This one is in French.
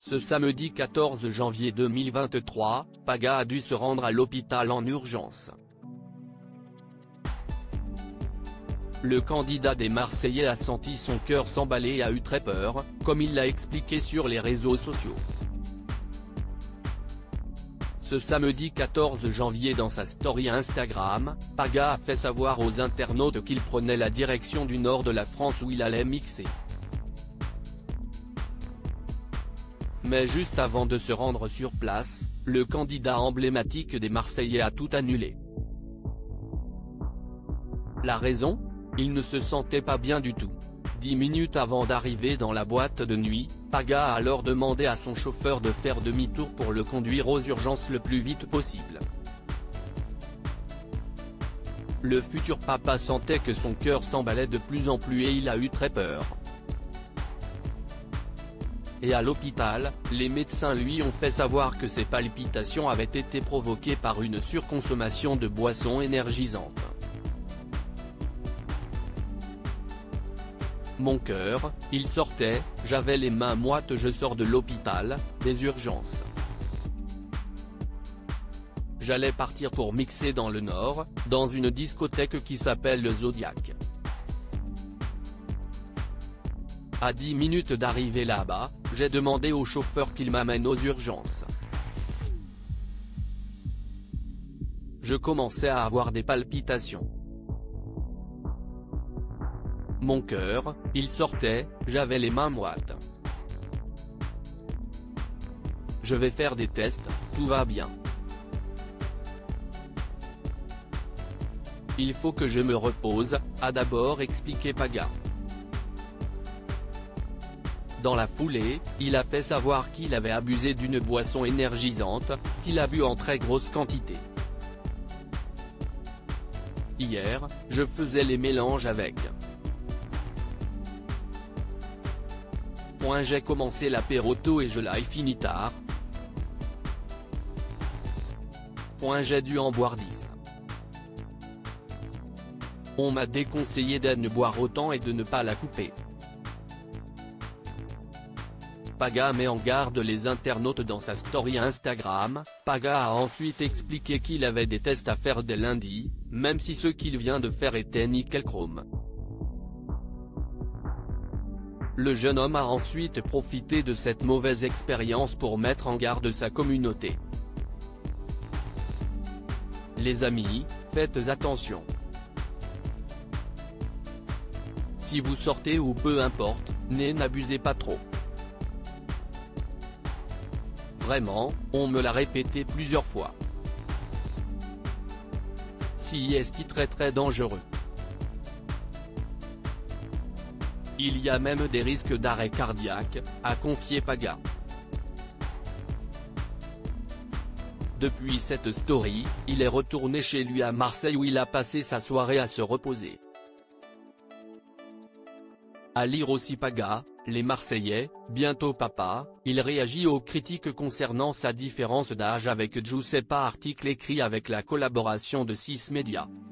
Ce samedi 14 janvier 2023, Paga a dû se rendre à l'hôpital en urgence. Le candidat des Marseillais a senti son cœur s'emballer et a eu très peur, comme il l'a expliqué sur les réseaux sociaux. Ce samedi 14 janvier dans sa story Instagram, Paga a fait savoir aux internautes qu'il prenait la direction du nord de la France où il allait mixer. Mais juste avant de se rendre sur place, le candidat emblématique des Marseillais a tout annulé. La raison ? Il ne se sentait pas bien du tout. 10 minutes avant d'arriver dans la boîte de nuit, Paga a alors demandé à son chauffeur de faire demi-tour pour le conduire aux urgences le plus vite possible. Le futur papa sentait que son cœur s'emballait de plus en plus et il a eu très peur. Et à l'hôpital, les médecins lui ont fait savoir que ses palpitations avaient été provoquées par une surconsommation de boissons énergisantes. Mon cœur, il sortait, j'avais les mains moites, je sors de l'hôpital, des urgences. J'allais partir pour mixer dans le Nord, dans une discothèque qui s'appelle le Zodiac. À 10 minutes d'arriver là-bas, j'ai demandé au chauffeur qu'il m'amène aux urgences. Je commençais à avoir des palpitations. Mon cœur, il sortait, j'avais les mains moites. Je vais faire des tests, tout va bien. Il faut que je me repose, a d'abord expliqué Paga. Dans la foulée, il a fait savoir qu'il avait abusé d'une boisson énergisante, qu'il a bu en très grosse quantité. Hier, je faisais les mélanges avec. J'ai commencé l'apéro tôt et je l'ai fini tard. J'ai dû en boire 10. On m'a déconseillé de ne boire autant et de ne pas la couper. Paga met en garde les internautes dans sa story Instagram. Paga a ensuite expliqué qu'il avait des tests à faire dès lundi, même si ce qu'il vient de faire était nickel chrome. Le jeune homme a ensuite profité de cette mauvaise expérience pour mettre en garde sa communauté. Les amis, faites attention. Si vous sortez ou peu importe, n'abusez pas trop. Vraiment, on me l'a répété plusieurs fois. Si est très dangereux. Il y a même des risques d'arrêt cardiaque, a confié Paga. Depuis cette story, il est retourné chez lui à Marseille où il a passé sa soirée à se reposer. À lire aussi Paga, les Marseillais, bientôt papa, il réagit aux critiques concernant sa différence d'âge avec Giuseppa, article écrit avec la collaboration de 6 médias.